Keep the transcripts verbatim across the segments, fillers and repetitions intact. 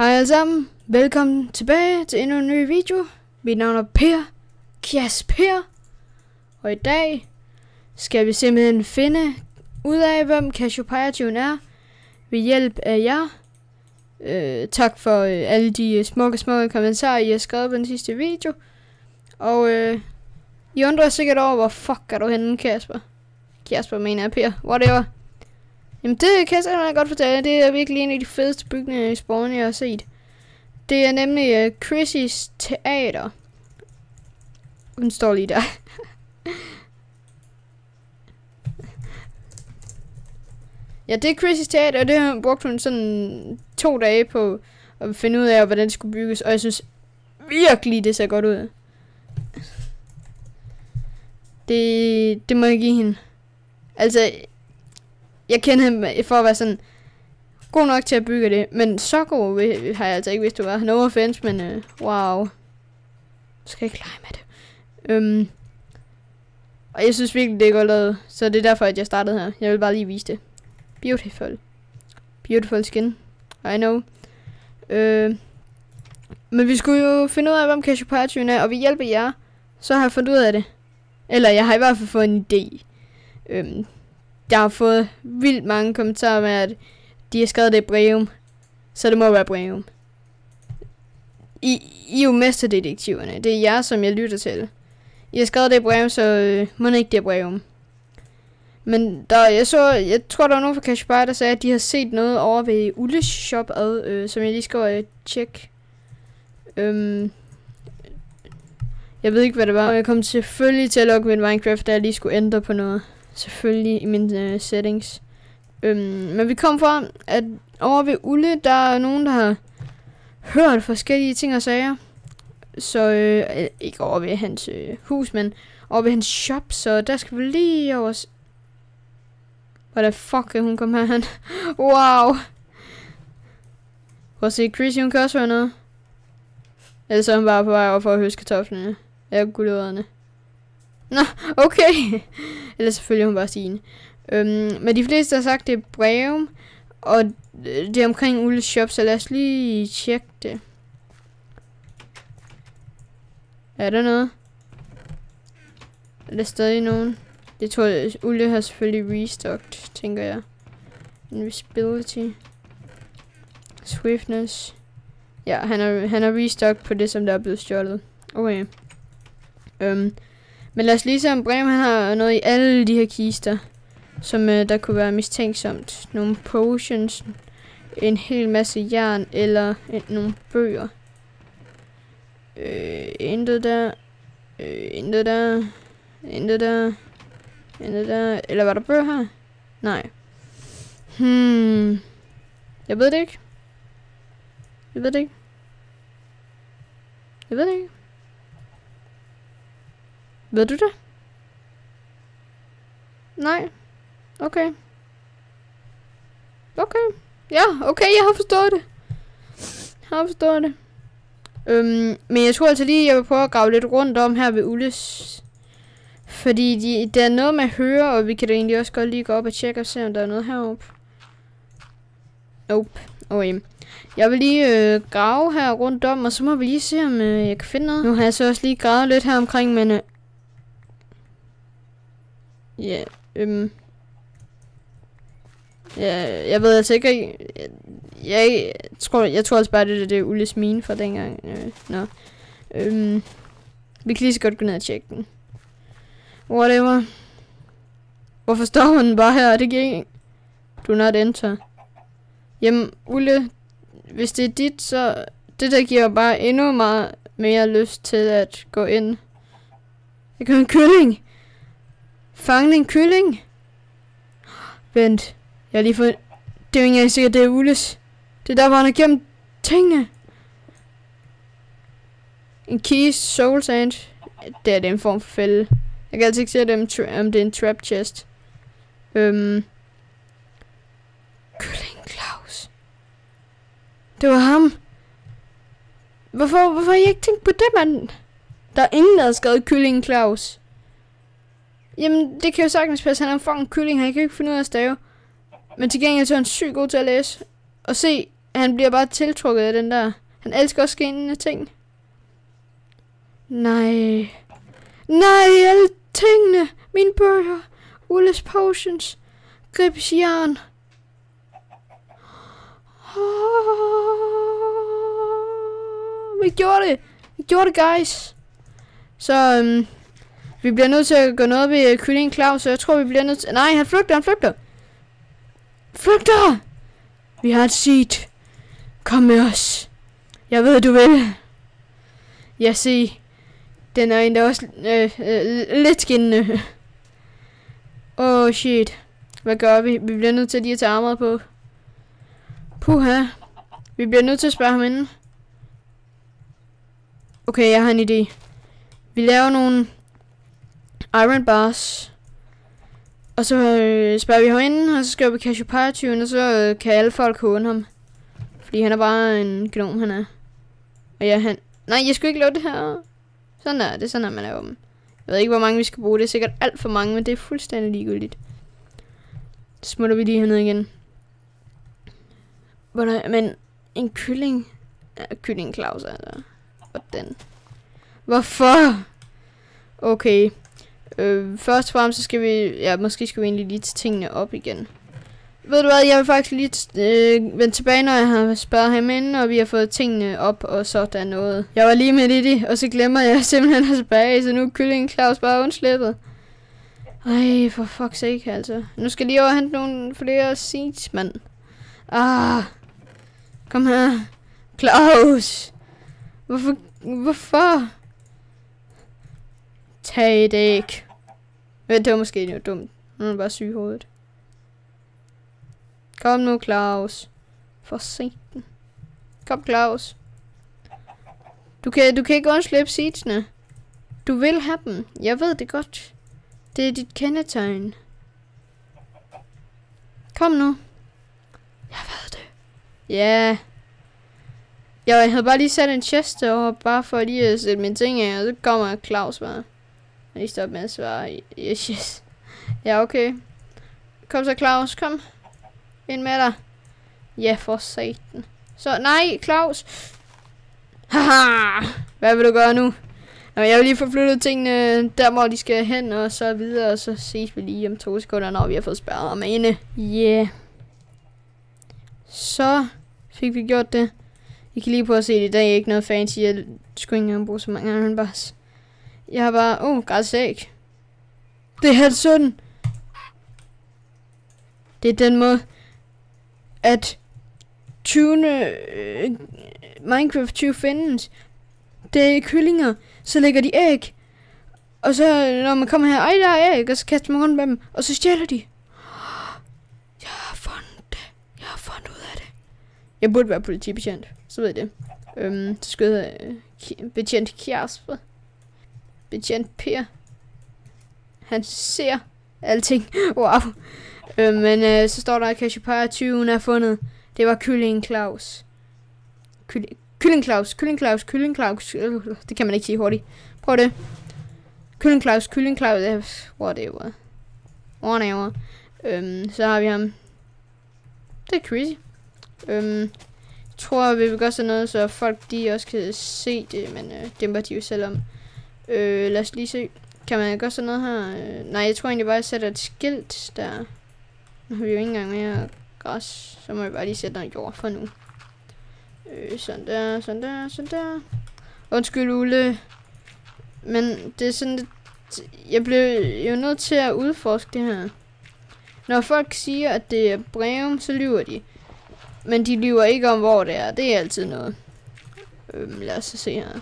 Hej alle sammen, velkommen tilbage til endnu en ny video. Mit navn er Per, Kjas Per, og i dag skal vi simpelthen finde ud af, hvem Cassiopeia-tyven er ved hjælp af jer. Øh, tak for øh, alle de smukke, smukke kommentarer, I har skrevet på den sidste video. Og øh, I undrer sikkert over, hvor fuck er du henne, Kasper? Kasper mener jeg, Per, whatever. Jamen det kan jeg simpelthen godt fortælle. Det er virkelig en af de fedeste bygninger i Spawn, jeg har set. Det er nemlig uh, Chrissys Teater. Hun står lige der. Ja, det er Chrissys Teater, og det har brugt hun sådan to dage på at finde ud af, hvordan det skulle bygges. Og jeg synes virkelig, det ser godt ud. Det, det må jeg give hende. Altså, jeg kender ham for at være sådan god nok til at bygge det, men så god har jeg altså ikke vidst, du var. No offense, men uh, wow. Skal jeg ikke lege med det. Um, og jeg synes virkelig, det er godt lavet, så det er derfor, at jeg startede her. Jeg vil bare lige vise det. Beautiful. Beautiful skin. I know. Uh, men vi skulle jo finde ud af, hvem Cassiopeia-tyven er, og ved hjælp af jer, så har jeg fundet ud af det. Eller jeg har i hvert fald fået en idé. Um, Jeg har fået vildt mange kommentarer med, at de har skrevet det i Breum. Så det må være Breum. I, I er jo mesterdetektiverne. Det er jer, som jeg lytter til. I har skrevet det i Breum, så øh, må ikke det er Breum. Men der, jeg så, jeg tror der var nogen fra Cassiopeia, der sagde, at de har set noget over ved Ulles shop, ad, øh, som jeg lige skal øh, tjekke. Øhm, jeg ved ikke, hvad det var. Og jeg kom selvfølgelig til at logge min Minecraft, da jeg lige skulle ændre på noget. Selvfølgelig i mine uh, settings. Øhm, men vi kom fra, at over ved Ulle, der er nogen, der har hørt forskellige ting og sager. Så, øh, ikke over ved hans øh, hus, men over ved hans shop. Så der skal vi lige over... Hvad the fuck er hun kom herhen? Wow! Prøv at se, Chrissy, hun kan også høre noget. Ellers er hun bare på vej over for at høste kartoflerne. Ja, guldøderne. Nå, okay. Eller selvfølgelig hun bare Stine. Øhm, men de fleste har sagt, det er Breum. Og det er omkring Ulles shop, så lad os lige tjekke det. Er der noget? Er der stadig nogen? Det tror jeg, Ulle har selvfølgelig restocked, tænker jeg. Invisibility. Swiftness. Ja, han har, han har restocked på det, som der er blevet stjålet. Okay. Øhm. Men lad os lige se, om Breum han har noget i alle de her kister, som øh, der kunne være mistænksomt. Nogle potions, en hel masse jern eller en, nogle bøger. Øh, intet der, øh, intet der, intet der, intet der. Eller var der bøger her? Nej. Hmm. Jeg ved det ikke. Jeg ved det ikke. Jeg ved det ikke. Ved du det? Nej. Okay. Okay. Ja, okay, jeg har forstået det. Jeg har forstået det. Øhm, men jeg tror altså lige, jeg vil prøve at grave lidt rundt om her ved Ulles. Fordi de, der er noget med at høre, og vi kan da egentlig også godt lige gå op og tjekke og se, om der er noget heroppe. Nope. Okay. Jeg vil lige øh, grave her rundt om, og så må vi lige se, om øh, jeg kan finde noget. Nu har jeg så også lige gravet lidt her omkring, men... Øh, Ja, yeah, øhm. Ja, jeg ved altså ikke. Jeg, jeg tror, jeg tror altså bare, det er det Ulles mine fra dengang. Øh, nå. Øhm. Vi kan lige så godt gå ned og tjekke den. Whatever. Hvorfor står hun bare her? Det giver ikke. Do not enter. Jamen, Ulle, hvis det er dit, så det der giver bare endnu meget mere lyst til at gå ind. Jeg kan en kylling. Fange en kylling. Vent. Jeg har lige fået... Det er jo ikke engang sikkert, det er Ulles. Det er der, hvor han har gemt tingene. En keys, soul sand. Det er det en form for fælde. Jeg kan altså ikke se, om, om det er en trap chest. Øhm. Kylling Claus. Det var ham. Hvorfor, hvorfor har jeg ikke tænkt på det, mand? Der er ingen, der har skrevet Kylling Claus. Jamen, det kan jo sagtens passe. Han er en fucking kylling. Han kan jo ikke finde ud af at stave. Men til gengæld så er han sygt god til at læse. Og se, Han bliver bare tiltrukket af den der. Han elsker også skændende ting. Nej. Nej, alle tingene. Mine bøger. Ulles potions. Gribs jern. Oh, vi gjorde det. Vi gjorde det, guys. Så um, vi bliver nødt til at gå noget ved Kylling Claus. Så jeg tror, vi bliver nødt til... Nej, han flygter, han flygter. Flygter! Vi har et seed. Kom med os. Jeg ved, du vil. Jeg ser. Den er endda også øh, øh, lidt skinnende. Åh, oh, shit. Hvad gør vi? Vi bliver nødt til lige at tage armeret på. Puha. Vi bliver nødt til at spørge ham inden. Okay, jeg har en idé. Vi laver nogle iron bars. Og så øh, spørger vi ham inden, og så skriver vi Cassiopeia-tyven, og så øh, kan alle folk håne ham. Fordi han er bare en gnom, han er. Og ja, han... Nej, jeg skulle ikke lave det her. Sådan er det, sådan er man laver dem. Jeg ved ikke, hvor mange vi skal bruge. Det er sikkert alt for mange, men det er fuldstændig ligegyldigt. Så smutter vi lige herned igen. Men en kylling... Ja, kylling Claus, altså. Hvordan? Hvorfor? Okay. Øh, først og fremmest så skal vi... Ja, måske skal vi egentlig lige tage tingene op igen. Ved du hvad, jeg vil faktisk lige øh, vende tilbage, når jeg har spørget ham inden, og vi har fået tingene op, og sådan noget. Jeg var lige midt i det, og så glemmer jeg simpelthen at tilbage, så nu er Kylling Claus bare undslippet. Ej, for fuck's sake, altså. Nu skal jeg lige over og hente nogle flere seeds, mand. Ah, kom her. Claus. Hvorfor? Hvorfor? Tag et æg. Det var måske noget dumt. Nu er han bare syg i hovedet. Kom nu, Claus. For satan. Kom, Claus. Du kan, du kan ikke undslippe seedsene. Du vil have dem. Jeg ved det godt. Det er dit kendetegn. Kom nu. Jeg ved det. Ja. Yeah. Jeg havde bare lige sat en chest derovre, bare for lige at sætte mine ting af, og så kommer Claus bare. Jeg stopper med at svare. Yes, yes. Ja, okay. Kom så, Claus. Kom. Ind med dig. Ja, for satan. Så, nej, Claus. Haha. Hvad vil du gøre nu? Nå, jeg vil lige få flyttet tingene der, hvor de skal hen, og så videre, og så ses vi lige om to sekunder, når vi har fået spærret ham inde. Yeah. Så fik vi gjort det. I kan lige prøve at se det. Der er ikke noget fancy. Jeg skulle ikke engang bruge så mange iron bars. Jeg har bare... Åh, oh, græsæg. Det er helt sådan. Det er den måde, at tyvende øh, Minecraft tyve findes. Det er kyllinger. Så lægger de æg. Og så når man kommer her, ej der er æg, og så kaster man rundt med dem. Og så stjæler de. Jeg har fundet det. Jeg har fundet ud af det. Jeg burde være politibetjent. Så ved jeg det. Øhm, så skal jeg hedde uh, betjent Kjærsbred. Betjent Per. Han ser alting. Wow. Øh, men øh, så står der, at Cassiopeia tyve er fundet. Det var Kylling Claus. Kylling, Kylling Claus, Kylling Claus, Kylling Claus. Øh, det kan man ikke sige hurtigt. Prøv det. Kylling Claus, Kylling Claus. Øh, whatever. Whatever. Øhm, så har vi ham. Det er crazy. Øhm, jeg tror, vi vil gøre sådan noget, så folk de også kan se det, men øh, det må de jo selv om. Øh, lad os lige se. Kan man gøre sådan noget her? Øh, nej, jeg tror egentlig bare, at jeg sætter et skilt der. Nu har vi jo ikke engang mere græs. Så må jeg bare lige sætte noget jord for nu. Øh, sådan der, sådan der, sådan der. Undskyld, Ulle. Men det er sådan lidt... Jeg blev jo nødt til at udforske det her. Når folk siger, at det er Breum, så lyver de. Men de lyver ikke om, hvor det er. Det er altid noget. Øhm, lad os se her.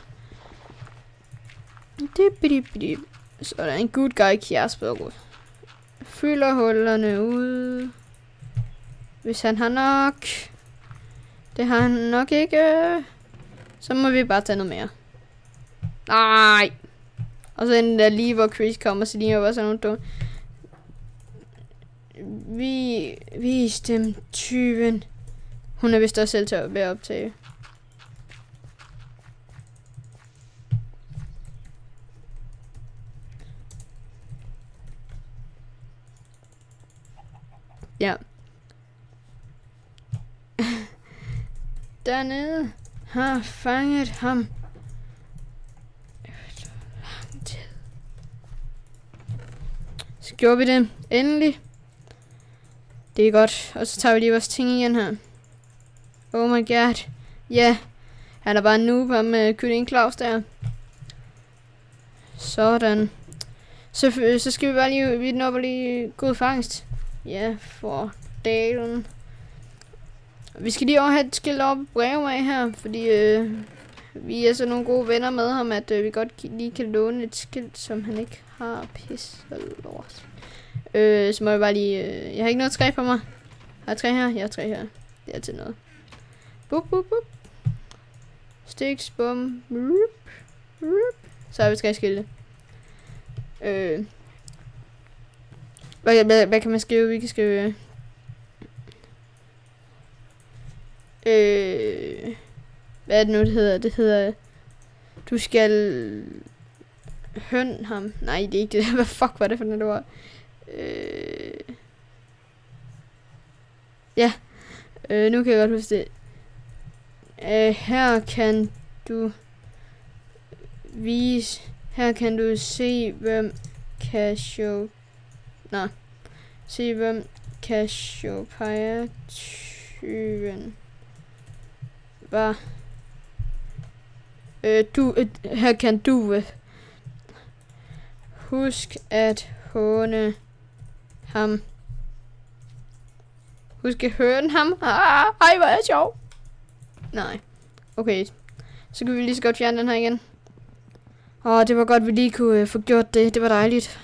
Så er der en good guy Kjærsbred. Fylder hullerne ud. Hvis han har nok. Det har han nok ikke. Så må vi bare tage noget mere. Nej. Og så den der lige hvor Chris kommer, så lige var sådan nogle dumme. Vi vis dem tyven. Hun er vist også selv til at være optage. Ja. dernede har fanget ham. Så gjorde vi det. Endelig. Det er godt. Og så tager vi lige vores ting igen her. Oh my god. Ja. Yeah. Han er bare en noob ham med kylling Claus der. Sådan. Så, så skal vi bare lige vide den op og lige god fangst. Ja, for dalen. Vi skal lige over have et skilt op brev af her, fordi øh, vi er så nogle gode venner med ham, at øh, vi godt lige kan låne et skilt, som han ikke har. Pis og lort. Øh, så må jeg bare lige... Øh, jeg har ikke noget træ på mig. Har jeg træ her? Jeg har træ her. Det er til noget. Bup, bup, bup. Sticks, bum. Rup, rup. Så har vi tre skilte. Øh. Hvad, hvad, hvad kan man skrive? Vi kan skrive... Øh, hvad er det nu, det hedder? Det hedder... Du skal... Høn ham. Nej, det er ikke det. Hvad fuck var det for noget ord? Øh, ja. Øh, nu kan jeg godt huske det. Øh, her kan du... Vise... Her kan du se, hvem Casio... Nå. Se, hvem Cassiopeia-tyven var. Øh, du... Øh, her kan du... Øh, husk at håne ham. Husk at høne ham. Ah, ej, hvor er det sjov. Nej. Okay. Så kan vi lige så godt fjerne den her igen. Åh, det var godt, vi lige kunne øh, få gjort det. Det var dejligt.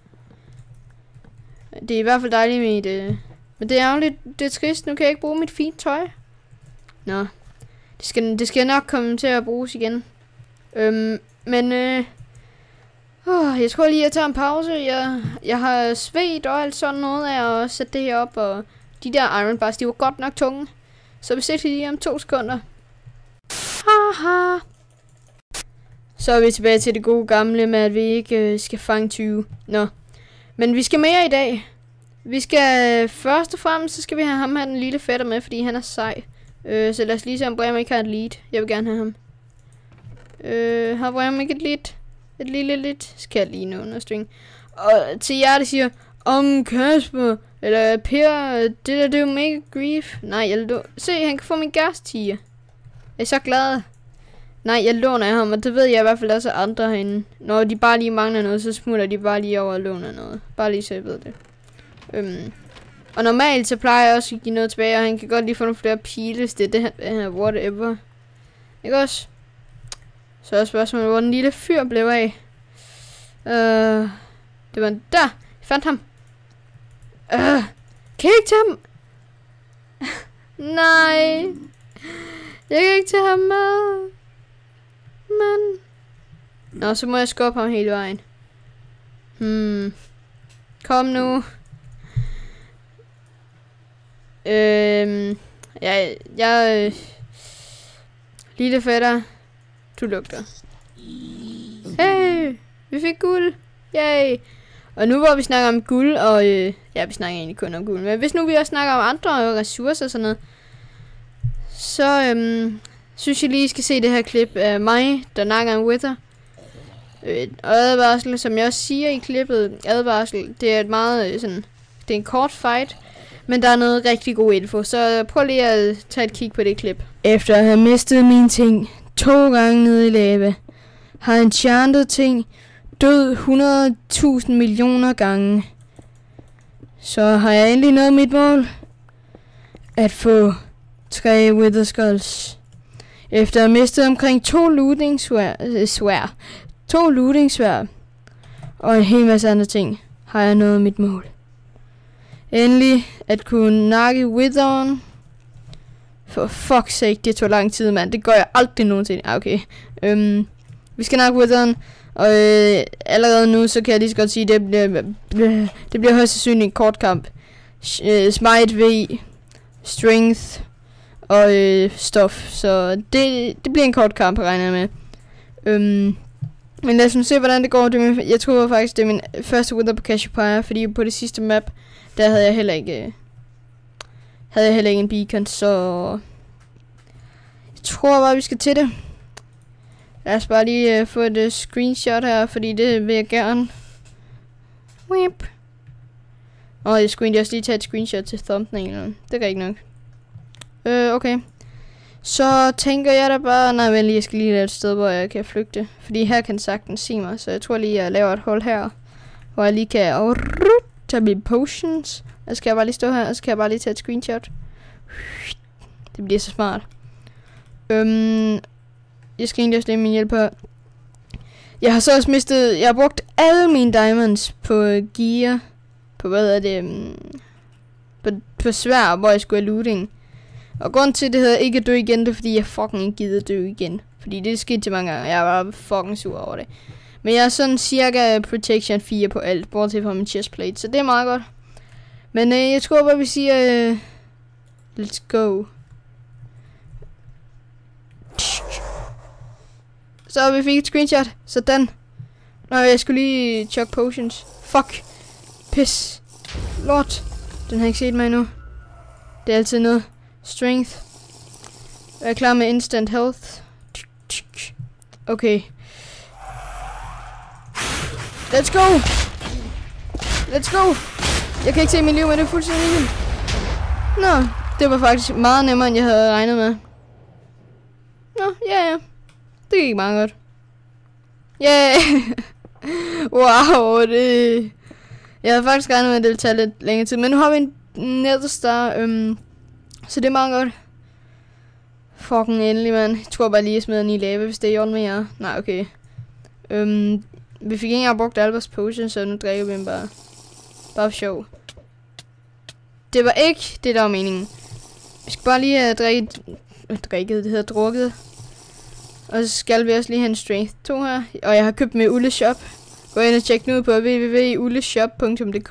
Det er i hvert fald dejligt med det. Men det er jo lidt, det er trist. Nu kan jeg ikke bruge mit fint tøj. Nå. Det skal, det skal nok komme til at bruges igen. Øhm, men øh, åh, jeg tror lige, jeg tager en pause. Jeg, jeg har svedt og alt sådan noget af at sætte det her op. Og de der iron bars, de var godt nok tunge. Så vi ses lige om to sekunder. Haha. Så er vi tilbage til det gode gamle med, at vi ikke øh, skal fange tyve. Nå. Men vi skal mere i dag. Vi skal øh, først og fremmest, så skal vi have ham her, den lille fætter med, fordi han er sej. Øh, så lad os lige se, om Bremer ikke har et lead. Jeg vil gerne have ham. Øh, har Bremer ikke et lead? Et lille lidt? Skal jeg lige nå understring. Og til jer, der siger, om Kasper, eller Per, det der, det er jo mega grief. Nej, jeg lå... Se, han kan få min gastiger. Jeg er så glad. Nej, jeg låner ham, og det ved jeg i hvert fald også andre herinde. Når de bare lige mangler noget, så smutter de bare lige over og låner noget. Bare lige så jeg ved det. Øhm. Og normalt så plejer jeg også at give noget tilbage, og han kan godt lige få nogle flere piles. Det er det her, whatever. Ikke også? Så er spørgsmålet, hvor den lille fyr blev af. Øh. Det var der. Jeg fandt ham. Øh. Kan jeg ikke tage ham? Nej. Jeg kan ikke tage ham med. Men... Nå, så må jeg skubbe ham hele vejen. Hmm. Kom nu. Øhm... Jeg... Jeg... Øh, lille fætter. Du lugter. Hey! Vi fik guld. Yay! Og nu hvor vi snakker om guld, og... Øh, ja, vi snakker egentlig kun om guld. Men hvis nu vi også snakker om andre ressourcer og sådan noget, så... Øhm, synes jeg lige, I skal se det her klip af mig, der nakker en wither. Øh, og advarsel, som jeg også siger i klippet, advarsel, det er et meget øh, sådan, det er en kort fight, men der er noget rigtig god info, så prøv lige at tage et kig på det klip. Efter at have mistet mine ting to gange nede i lava, har enchanted ting død hundrede tusind millioner gange. Så har jeg endelig nået mit mål. At få tre wither skulls. Efter at have mistet omkring to looting svær, øh, svær, to looting svær og en hel masse andre ting, har jeg nået mit mål. Endelig at kunne nakke witheren. For fuck's sake, det tog lang tid, mand. Det gør jeg aldrig nogensinde. Ah, okay. Øhm, vi skal nakke witheren, og øh, allerede nu, så kan jeg lige så godt sige, det bliver, øh, det bliver højst sandsynligt en kort kamp. Øh, smite V, strength og øh, stof, så det, det bliver en kort kamp, regner jeg med. Øhm, men lad os nu se, hvordan det går. Det min, jeg tror faktisk, det er min første wither på Cassiopeia, fordi på det sidste map, der havde jeg heller ikke, øh, havde jeg heller ikke en beacon, så tror bare, vi skal til det. Lad os bare lige uh, få et uh, screenshot her, fordi det vil jeg gerne. Whip. Og jeg skulle egentlig også lige tage et screenshot til thumbnailen. Det er ikke nok. Øh, okay. Så tænker jeg da bare, nej vel, jeg skal lige lave et sted, hvor jeg kan flygte. Fordi her kan sagtens se mig, så jeg tror lige, jeg laver et hul her. Hvor jeg lige kan tage mine potions. Og så skal jeg bare lige stå her, og så kan jeg bare lige tage et screenshot. Det bliver så smart. Øhm, jeg skal egentlig også lade min hjælp her. Jeg har så også mistet, jeg har brugt alle mine diamonds på gear. På hvad er det? Um, på, på svær, hvor jeg skulle have looting. Og grund til det hedder ikke at dø igen, det er fordi jeg fucking ikke gider at dø igen. Fordi det skete til mange gange, jeg var fucking sur over det. Men jeg er sådan cirka protection fire på alt, bortset fra min chestplate, så det er meget godt. Men øh, jeg tror bare vi siger, øh, let's go. Så vi fik et screenshot, sådan. Nå, jeg skulle lige chuck potions. Fuck. Piss. Lort. Den har ikke set mig endnu. Det er altid noget. Strength. Jeg er klar med instant health. Okay. Let's go. Let's go. Jeg kan ikke se min liv, men det er fuldstændig vildt. Nå, det var faktisk meget nemmere, end jeg havde regnet med. Nå, ja ja. Det gik meget godt. Yeah. Wow, det... Jeg havde faktisk regnet med, at det ville tage lidt længere tid. Men nu har vi en Netherstar, øhm, så det er meget godt. Fucking endelig, mand. Jeg tror bare lige, at smide den i lava, hvis det er i orden med jer. Nej, okay. Øhm, vi fik ikke engang brugt Alberts potion, så nu drikker vi dem bare. Bare for sjov. Det var ikke det, der var meningen. Vi skal bare lige have drikket... Drikket, det hedder drukket. Og så skal vi også lige have en strength to her. Og jeg har købt med Ulle Shop. Gå ind og tjek den ud på w w w punktum ulleshop punktum d k.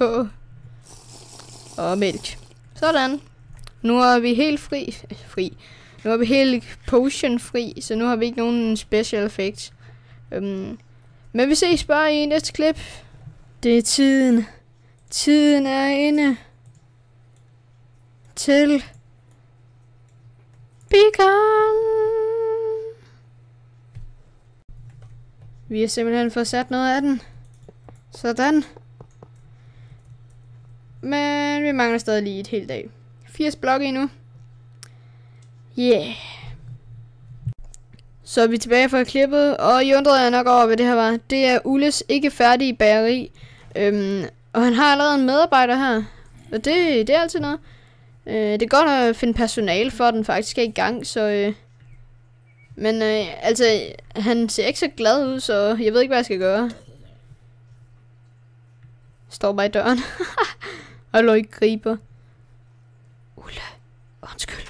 Og mælk. Sådan. Nu er vi helt fri. Fri. Nu er vi helt potion fri. Så nu har vi ikke nogen special effects. Um, men vi ses bare i næste klip. Det er tiden. Tiden er inde. Til. Beacon. Vi har simpelthen fået sat noget af den. Sådan. Men vi mangler stadig lige et helt dag. firs blokke endnu. Yeah. Så er vi tilbage fra klippet. Og I undrede jeg nok over, hvad det her var. Det er Ulles ikke færdige bageri. Øhm, og han har allerede en medarbejder her. Og det, det er altid noget. Øh, det er godt at finde personale for, at den faktisk er i gang. Så... Øh, Men øh, altså, han ser ikke så glad ud, så jeg ved ikke, hvad jeg skal gøre. Står bare i døren. Og lå ikke griber. Ulle, undskyld.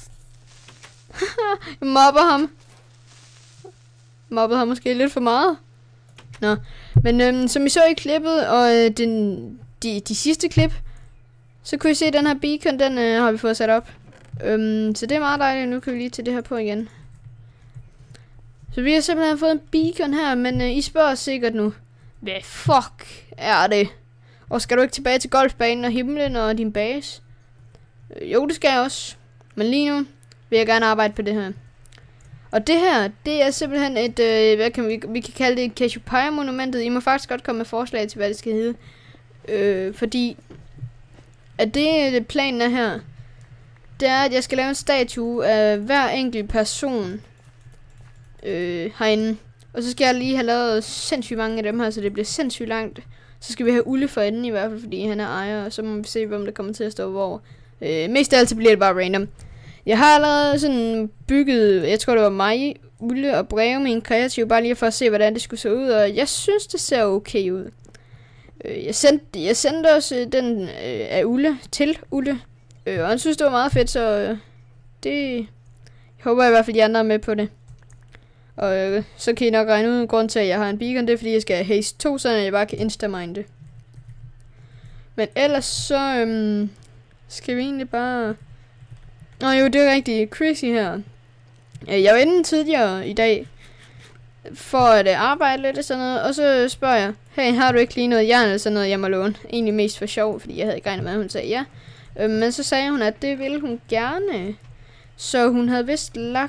Jeg mobber ham. Mobbede ham måske lidt for meget. Nå, men øhm, som I så i klippet, og øh, den, de, de sidste klip, så kunne I se, at den her beacon, den øh, har vi fået sat op. Øhm, så det er meget dejligt, nu kan vi lige tage det her på igen. Så vi har simpelthen fået en beacon her, men øh, I spørger sikkert nu, hvad fuck er det? Og skal du ikke tilbage til golfbanen og himlen og din base? Øh, jo, det skal jeg også. Men lige nu vil jeg gerne arbejde på det her. Og det her, det er simpelthen et, øh, hvad kan vi, vi kan kalde det Cassiopeia-monumentet. I må faktisk godt komme med forslag til, hvad det skal hedde. Øh, fordi, at det, det planen er her, det er, at jeg skal lave en statue af hver enkelt person øh, herinde. Og så skal jeg lige have lavet sindssygt mange af dem her, så det bliver sindssygt langt. Så skal vi have Ulle for enden i hvert fald, fordi han er ejer, og så må vi se, hvem der kommer til at stå hvor. Øh, mest af alt så bliver det bare random. Jeg har allerede sådan bygget, jeg tror det var mig, Ulle og Breve med en kreativ, bare lige for at se, hvordan det skulle se ud, og jeg synes, det ser okay ud. Øh, jeg, sendte, jeg sendte også den øh, af Ulle til Ulle, øh, og han synes, det var meget fedt, så øh, det, jeg håber i hvert fald, de andre er med på det. Og øh, så kan I nok regne ud, grund til, at jeg har en beacon, det er, fordi jeg skal have haste to, så jeg bare kan instamine det. Men ellers så øhm, skal vi egentlig bare... Nå jo, det er rigtig crazy her. Jeg var inde tidligere i dag, for at uh, arbejde lidt og sådan noget, og så spørger jeg, hey, har du ikke lige noget jern eller sådan noget, jeg må låne? Egentlig mest for sjov, fordi jeg havde ikke regnet med, at hun sagde ja. Øh, men så sagde hun, at det ville hun gerne. Så hun havde vist lagt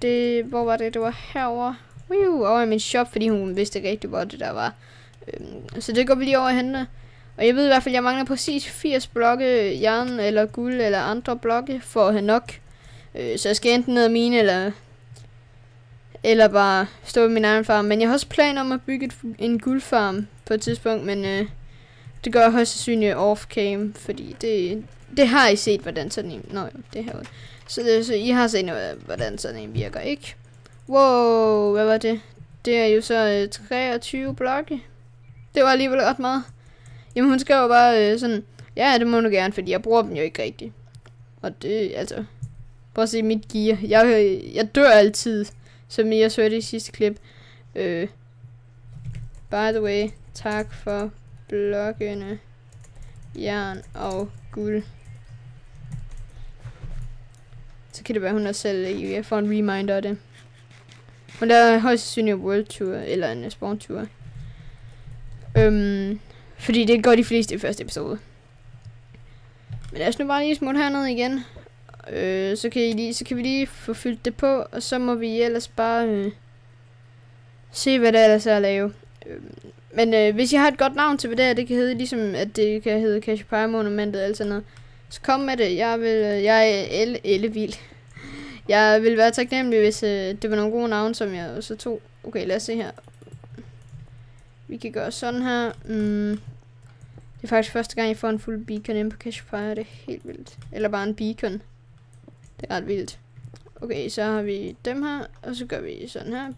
det, hvor var det? Det var herovre. Uh, over i min shop, fordi hun vidste ikke rigtig, hvor det der var. Øhm, så det går vi lige over og hente. Og jeg ved i hvert fald, at jeg mangler præcis firs blokke jern eller guld eller andre blokke for at have nok. Øh, så jeg skal enten ned af mine eller eller bare stå ved min egen farm. Men jeg har også planer om at bygge et, en guldfarm på et tidspunkt, men øh, det gør jeg højst sandsynligt off-cam, fordi det, det har I set, hvordan sådan en... Nå, det her. Så, det, så I har set, hvordan sådan en virker, ikke? Wow, hvad var det? Det er jo så øh, treogtyve blokke. Det var alligevel ret meget. Jamen hun skrev bare øh, sådan, ja, det må du gerne, fordi jeg bruger dem jo ikke rigtigt. Og det, altså, prøv at se mit gear. Jeg, jeg dør altid, som I også hørte i sidste klip. Øh, by the way, tak for blokkene, jern og guld. Så kan det være, hun også selv jeg får en reminder af det. Men der er højst sandsynligt en world tour, eller en spawn tour. Øhm, fordi det går de fleste i første episode. Men lad os nu bare lige smutte hernede igen. Øh, så, kan I lige, så kan vi lige få fyldt det på, og så må vi ellers bare øh, se, hvad der ellers er at lave. Øh, men øh, hvis I har et godt navn til, hvad det er, det kan hedde, ligesom at det kan hedde Cassiopeia Monumentet og alt sådan noget, så kom med det. Jeg vil, øh, jeg er elle, ellevild. Jeg vil være taknemmelig, hvis øh, det var nogle gode navne, som jeg så tog. Okay, lad os se her. Vi kan gøre sådan her. Mm. Det er faktisk første gang, jeg får en fuld beacon inde på Cassiopeia. Det er helt vildt. Eller bare en beacon. Det er ret vildt. Okay, så har vi dem her. Og så gør vi sådan her.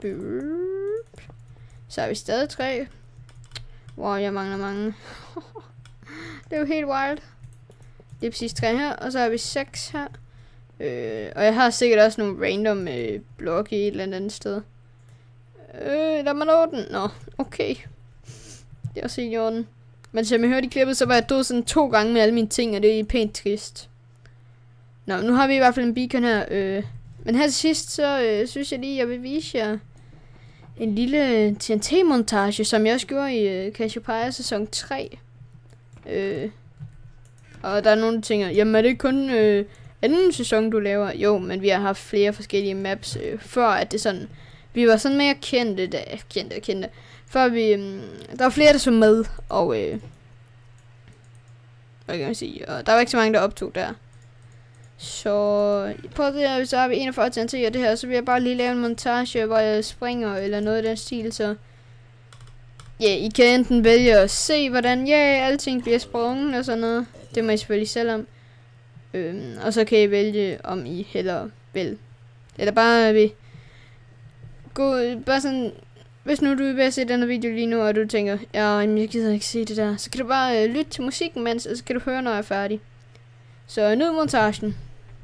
Så har vi stadig tre. Wow, jeg mangler mange. Det er jo helt wild. Det er præcis tre her. Og så har vi seks her. Øh, og jeg har sikkert også nogle random øh, blokke i et eller andet sted. Øh, lad mig nå den. Nå, okay. Det er også helt i orden. Men som jeg hørte i klippet, så var jeg død sådan to gange med alle mine ting, og det er pænt trist. Nå, nu har vi i hvert fald en beacon her. Øh. Men her til sidst, så øh, synes jeg lige, jeg vil vise jer en lille T N T-montage, som jeg også gjorde i øh, Cassiopeia sæson tre. Øh. Og der er nogle ting, jamen er det kun øh, anden sæson, du laver? Jo, men vi har haft flere forskellige maps, øh, før at det sådan... Vi var sådan mere kendte, da, kendte, kendte. Før vi, um, der var flere, der så med, og øh, hvad kan man sige, og der var ikke så mange, der optog der. Så på det her, så har vi enogfyrre T N T og det her, så vil jeg bare lige lave en montage, hvor jeg springer, eller noget af den stil, så ja, yeah, I kan enten vælge at se, hvordan, ja, yeah, alting bliver sprunget og sådan noget. Det må I selvfølgelig selv om. Øhm, og så kan I vælge, om I hellere vil, eller bare vil gå, bare sådan... Hvis nu du er ved at se denne video lige nu, og du tænker, ja, jeg gider ikke se det der, så kan du bare øh, lytte til musikken, mens, og så kan du høre, når jeg er færdig. Så nyd montagen.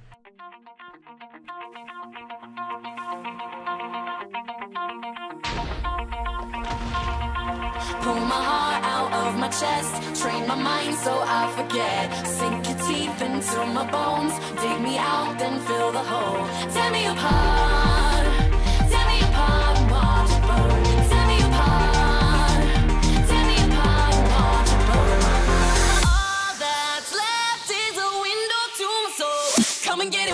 Pull my heart out of my chest, train my mind so I forget. Sink your teeth into my bones, dig me out, then fill the hole. Tear me apart, tear me apart and watch it burn. Tear me apart, tear me apart and watch it burn. All that's left is a window to my soul. Come and get it.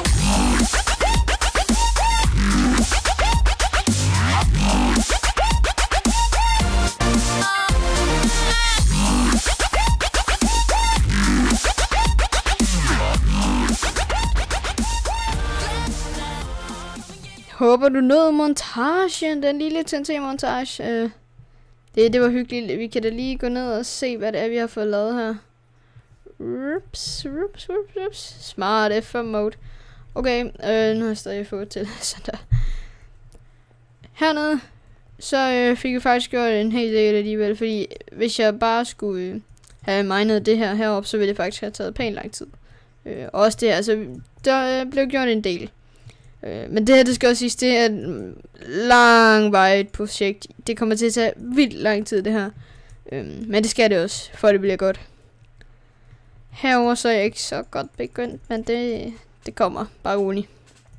Håber du nåede montagen, den lille T N T-montage. Uh, det, det var hyggeligt. Vi kan da lige gå ned og se, hvad det er, vi har fået lavet her. Rups, rups, rups, rups. Smart F mode. Okay, uh, nu har jeg stadig fået til sådan der. Hernede, så uh, fik vi faktisk gjort en hel del alligevel, fordi hvis jeg bare skulle uh, have minet det her heroppe, så ville det faktisk have taget pænt lang tid. Uh, og også det her, altså der uh, blev gjort en del. Øh, men det her, det skal også siges, det er et langvarigt projekt. Det kommer til at tage vildt lang tid, det her. Øh, men det skal det også, for det bliver godt. Herover så er jeg ikke så godt begyndt, men det, det kommer bare roligt.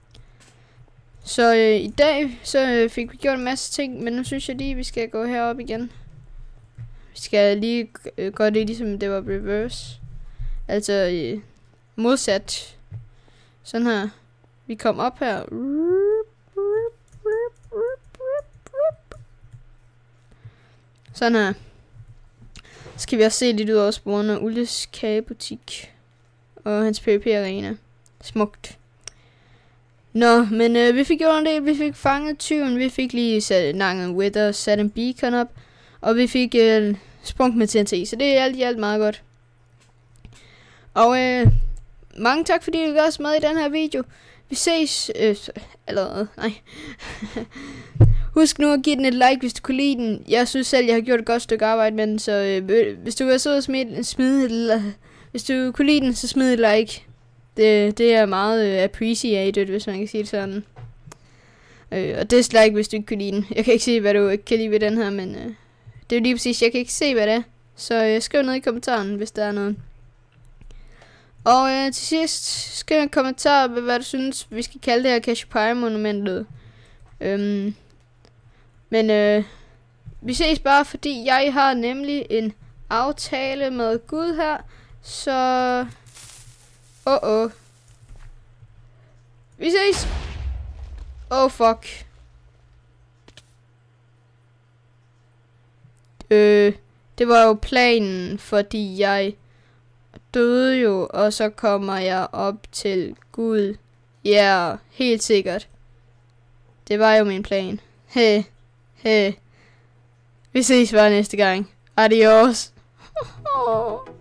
Så øh, i dag, så øh, fik vi gjort en masse ting, men nu synes jeg lige, vi skal gå herop igen. Vi skal lige øh, gøre det, ligesom det var reverse. Altså øh, modsat. Sådan her. Vi kom op her. Sådan her. Så skal vi også se lidt ud over sporene. Ulles kagebutik. Og hans PvP-arena. Smukt. Nå, men øh, vi fik gjort en del. Vi fik fanget tyven. Vi fik lige sat nangen wither, sat en beacon op. Og vi fik øh, sprunget med T N T. Så det er alt i alt meget godt. Og øh, mange tak fordi I gør os med i den her video. Vi ses øh, allerede. Nej. Husk nu at give den et like, hvis du kunne lide den. Jeg synes selv, jeg har gjort et godt stykke arbejde med den. Så øh, hvis du vil så smide, smide hvis du kunne lide den, så smid et like. Det, det er meget øh, appreciated, hvis man kan sige det sådan. Øh, og dislike, hvis du ikke kunne lide den. Jeg kan ikke se, hvad du ikke kan lide ved den her, men øh, det er jo lige præcis, jeg kan ikke se, hvad det er. Så øh, skriv ned i kommentaren, hvis der er noget. Og øh, til sidst, skriv en kommentar, hvad du synes, vi skal kalde det her Cassiopeia-monumentet. Øhm, men øh, vi ses bare, fordi jeg har nemlig en aftale med Gud her. Så... Åh, oh, åh. Oh. Vi ses! Oh, fuck. Øh, det var jo planen, fordi jeg døde jo, og så kommer jeg op til Gud. Ja, yeah, helt sikkert. Det var jo min plan. Hey, hey. Vi ses bare næste gang. Adios.